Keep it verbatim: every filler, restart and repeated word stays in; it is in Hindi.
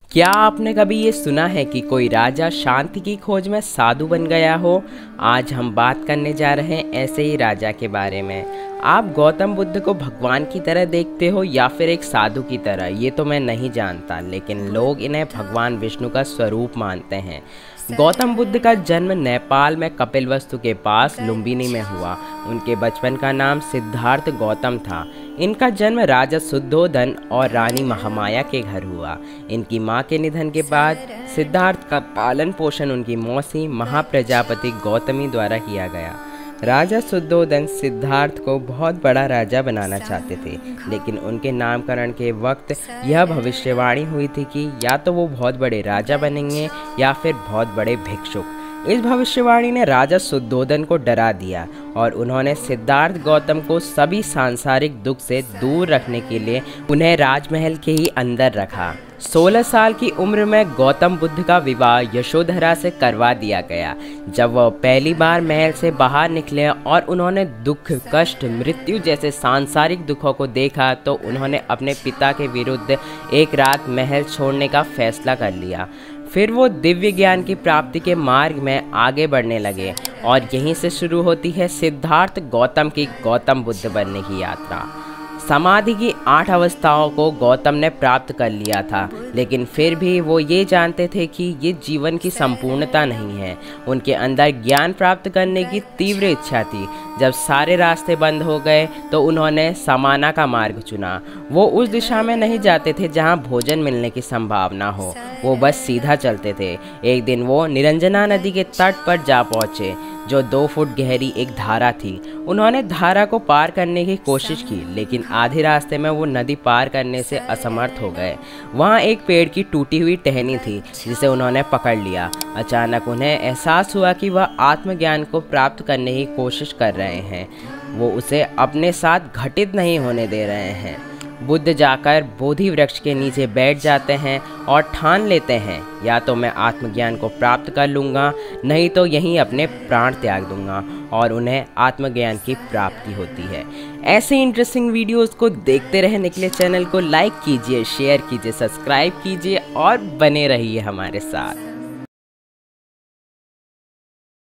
क्या आपने कभी ये सुना है कि कोई राजा शांति की खोज में साधु बन गया हो? आज हम बात करने जा रहे हैं ऐसे ही राजा के बारे में। आप गौतम बुद्ध को भगवान की तरह देखते हो या फिर एक साधु की तरह, ये तो मैं नहीं जानता, लेकिन लोग इन्हें भगवान विष्णु का स्वरूप मानते हैं। गौतम बुद्ध का जन्म नेपाल में कपिलवस्तु के पास लुम्बिनी में हुआ। उनके बचपन का नाम सिद्धार्थ गौतम था। इनका जन्म राजा शुद्धोधन और रानी महामाया के घर हुआ। इनकी मां के निधन के बाद सिद्धार्थ का पालन पोषण उनकी मौसी महाप्रजापति गौतमी द्वारा किया गया। राजा शुद्धोधन सिद्धार्थ को बहुत बड़ा राजा बनाना चाहते थे, लेकिन उनके नामकरण के वक्त यह भविष्यवाणी हुई थी कि या तो वो बहुत बड़े राजा बनेंगे या फिर बहुत बड़े भिक्षुक। इस भविष्यवाणी ने राजा शुद्धोधन को डरा दिया और उन्होंने सिद्धार्थ गौतम को सभी सांसारिक दुख से दूर रखने के लिए उन्हें राजमहल के ही अंदर रखा। सोलह साल की उम्र में गौतम बुद्ध का विवाह यशोधरा से करवा दिया गया। जब वह पहली बार महल से बाहर निकले और उन्होंने दुख, कष्ट, मृत्यु जैसे सांसारिक दुखों को देखा तो उन्होंने अपने पिता के विरुद्ध एक रात महल छोड़ने का फैसला कर लिया। फिर वो दिव्य ज्ञान की प्राप्ति के मार्ग में आगे बढ़ने लगे और यहीं से शुरू होती है सिद्धार्थ गौतम की गौतम बुद्ध बनने की यात्रा। समाधि की आठ अवस्थाओं को गौतम ने प्राप्त कर लिया था, लेकिन फिर भी वो ये जानते थे कि ये जीवन की संपूर्णता नहीं है। उनके अंदर ज्ञान प्राप्त करने की तीव्र इच्छा थी। जब सारे रास्ते बंद हो गए तो उन्होंने समाना का मार्ग चुना। वो उस दिशा में नहीं जाते थे जहाँ भोजन मिलने की संभावना हो, वो बस सीधा चलते थे। एक दिन वो निरंजना नदी के तट पर जा पहुँचे, जो दो फुट गहरी एक धारा थी। उन्होंने धारा को पार करने की कोशिश की, लेकिन आधे रास्ते में वो नदी पार करने से असमर्थ हो गए। वहाँ एक पेड़ की टूटी हुई टहनी थी, जिसे उन्होंने पकड़ लिया। अचानक उन्हें एहसास हुआ कि वह आत्मज्ञान को प्राप्त करने की कोशिश कर रहे हैं, वो उसे अपने साथ घटित नहीं होने दे रहे हैं। बुद्ध जाकर बोधि वृक्ष के नीचे बैठ जाते हैं और ठान लेते हैं, या तो मैं आत्मज्ञान को प्राप्त कर लूँगा, नहीं तो यहीं अपने प्राण त्याग दूंगा, और उन्हें आत्मज्ञान की प्राप्ति होती है। ऐसे इंटरेस्टिंग वीडियोस को देखते रहने के लिए चैनल को लाइक कीजिए, शेयर कीजिए, सब्सक्राइब कीजिए और बने रहिए हमारे साथ।